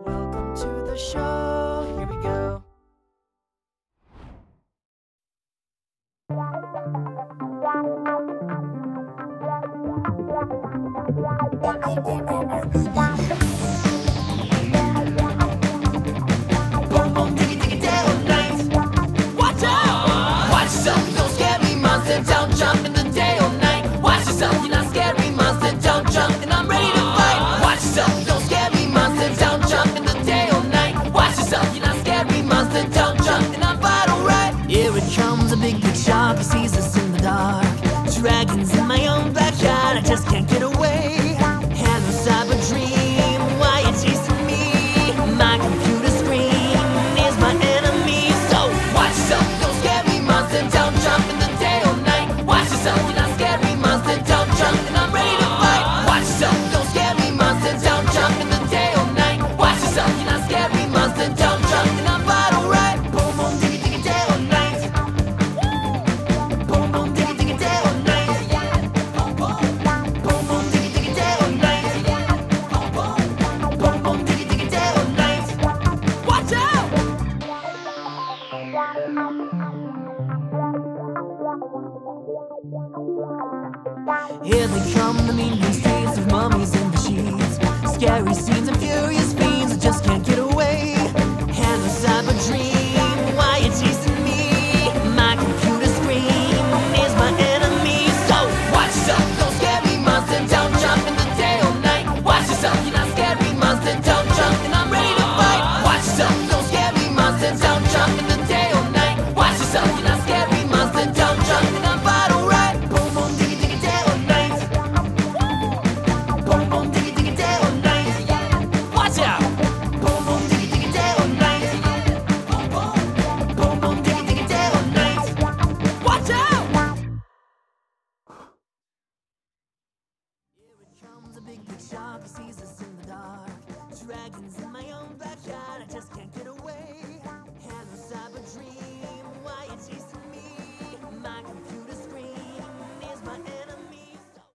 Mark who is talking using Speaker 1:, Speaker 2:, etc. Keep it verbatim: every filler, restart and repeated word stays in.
Speaker 1: Welcome to the show. Here we go. Boom, boom, diggy, diggy, down night. Watch out! Watch yourself, you don't scare me, monster. Don't jump in the day or night. Watch yourself, you're not scary, monster. Don't jump, and I'm ready to fight. Watch yourself, you don't scare me, monster. Don't jump in the day or night. Watch yourself, you're not scary, monster. Don't jump, and I'm vital, right? Here it comes, a big, big shark. He sees us in the dark. Dragons in my own backyard, I just can't get away. Hello, Cyberdream, why you chasing me? My computer screen is my enemy. So watch yourself, don't scare me, monster. Don't jump in the day or night. Watch yourself, you're not scary, monster. Don't jump, and I'm ready to fight. Watch yourself, don't scare me, monster. Don't jump in the day or night. Watch yourself, you're not scary, monster. Don't jump, and I'm vital, right? Boom, boom, diggy, diggy, day or night. Boom, boom, diggy, diggy, day or night. Boom, boom, diggy, diggy, day or night. Boom, boom, diggy, diggy, day or night. Watch out! Here they come, the mean green streets of mummies in the sheets. Scary scenes and furious fiends, I just can't get away. Hello, Cyberdream, why you chasing me? My computer screen is my enemy. So watch yourself, don't scare me, monster. Don't jump in the day or night. Watch yourself, you're not scary, monster. Don't jump, and I'm ready to fight. Watch yourself, don't scare me, monster. Don't jump in the day or night. Watch yourself, you're not scary, monster. Don't jump, and I'm vital, right? Boom, boom, diggy, diggy, day or night. Boom, boom, diggy, diggy, day or night. Watch out! Boom, boom, diggy, diggy, day or night. Boom, boom, diggy, diggy, day or night. Watch out! Here it comes, a big, big shark. He sees us in the dark. Dragons in my own backyard, I just can't get